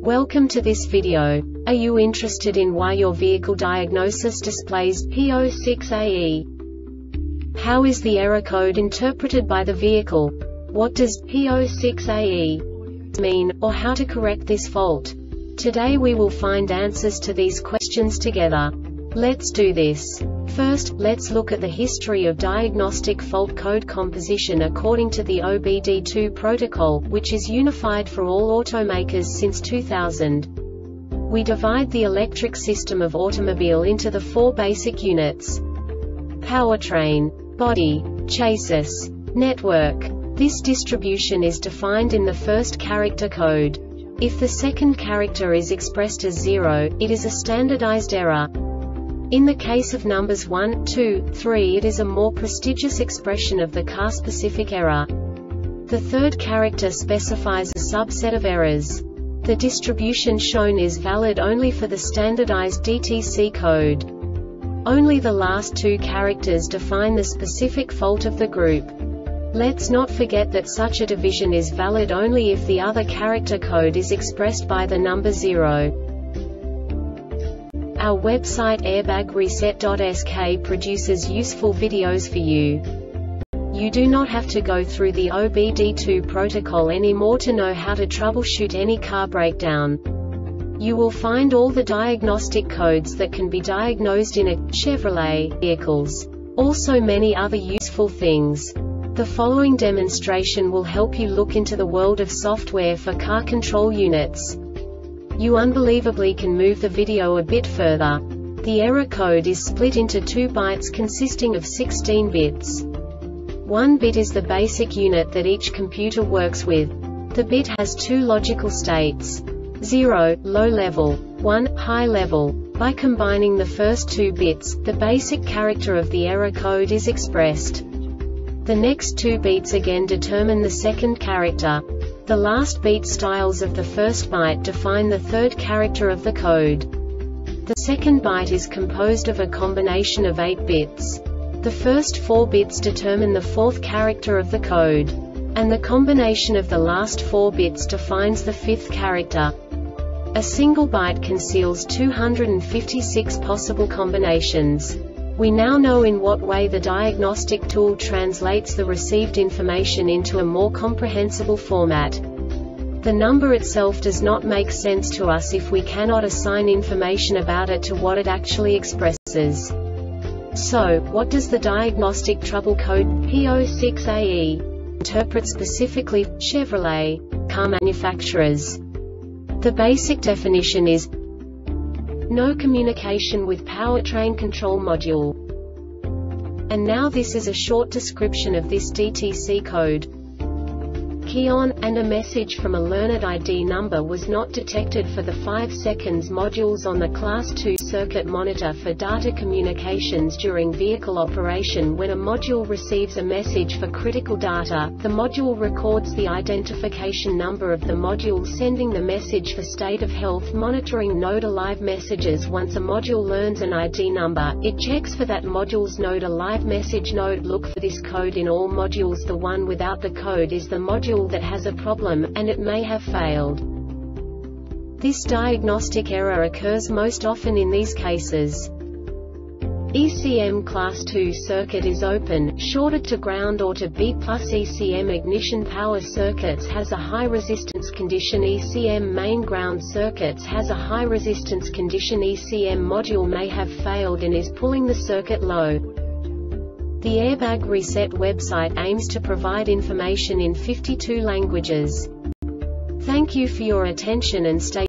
Welcome to this video. Are you interested in why your vehicle diagnosis displays P06AE? How is the error code interpreted by the vehicle? What does P06AE mean, or how to correct this fault? Today we will find answers to these questions together. Let's do this. First, let's look at the history of diagnostic fault code composition according to the OBD2 protocol, which is unified for all automakers since 2000. We divide the electric system of automobile into the four basic units: powertrain, body, chassis, network. This distribution is defined in the first character code. If the second character is expressed as 0, it is a standardized error. In the case of numbers 1, 2, 3, it is a more prestigious expression of the car-specific error. The third character specifies a subset of errors. The distribution shown is valid only for the standardized DTC code. Only the last two characters define the specific fault of the group. Let's not forget that such a division is valid only if the other character code is expressed by the number 0. Our website airbagreset.sk produces useful videos for you. You do not have to go through the OBD2 protocol anymore to know how to troubleshoot any car breakdown. You will find all the diagnostic codes that can be diagnosed in a Chevrolet vehicles. Also many other useful things. The following demonstration will help you look into the world of software for car control units. You unbelievably can move the video a bit further. The error code is split into 2 bytes consisting of 16 bits. 1 bit is the basic unit that each computer works with. The bit has 2 logical states: 0, low level, 1, high level. By combining the first 2 bits, the basic character of the error code is expressed. The next 2 beats again determine the second character. The last beat styles of the first byte define the third character of the code. The second byte is composed of a combination of 8 bits. The first 4 bits determine the fourth character of the code. And the combination of the last 4 bits defines the fifth character. A single byte conceals 256 possible combinations. We now know in what way the diagnostic tool translates the received information into a more comprehensible format. The number itself does not make sense to us if we cannot assign information about it to what it actually expresses. So, what does the diagnostic trouble code P06AE interpret specifically for Chevrolet car manufacturers? The basic definition is no communication with powertrain control module. And now this is a short description of this DTC code. Key on, and a message from a learned ID number was not detected for the 5 seconds modules on the Class 2 circuit monitor for data communications during vehicle operation. When a module receives a message for critical data, the module records the identification number of the module sending the message for state of health monitoring node alive messages. Once a module learns an ID number, it checks for that module's node alive message node. Look for this code in all modules. The one without the code is the module that has a problem, and it may have failed. This diagnostic error occurs most often in these cases: ECM Class 2 circuit is open, shorted to ground or to B+. ECM ignition power circuits has a high resistance condition. ECM main ground circuits has a high resistance condition. ECM module may have failed and is pulling the circuit low. The Airbag Reset website aims to provide information in 52 languages. Thank you for your attention and stay